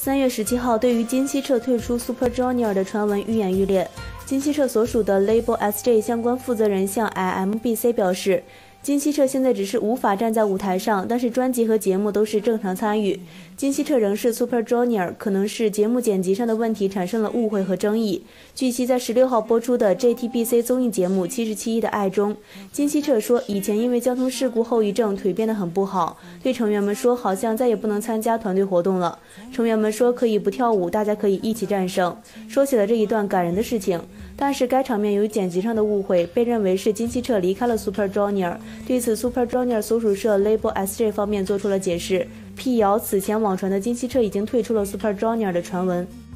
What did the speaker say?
3月17号，对于金希澈退出 Super Junior 的传闻愈演愈烈。金希澈所属的 Label SJ 相关负责人向 IMBC 表示，金希澈现在只是无法站在舞台上，但是专辑和节目都是正常参与。金希澈仍是 Super Junior， 可能是节目剪辑上的问题产生了误会和争议。据悉，在16号播出的 JTBC 综艺节目《77亿的爱》中，金希澈说，以前因为交通事故后遗症，腿变得很不好，对成员们说，好像再也不能参加团队活动了。成员们说，可以不跳舞，大家可以一起战胜。说起了这一段感人的事情，但是该场面由于剪辑上的误会，被认为是金希澈离开了 Super Junior。对此 ，Super Junior 所属社 Label SJ 方面做出了解释，辟谣此前网传的金希澈已经退出了 Super Junior 的传闻。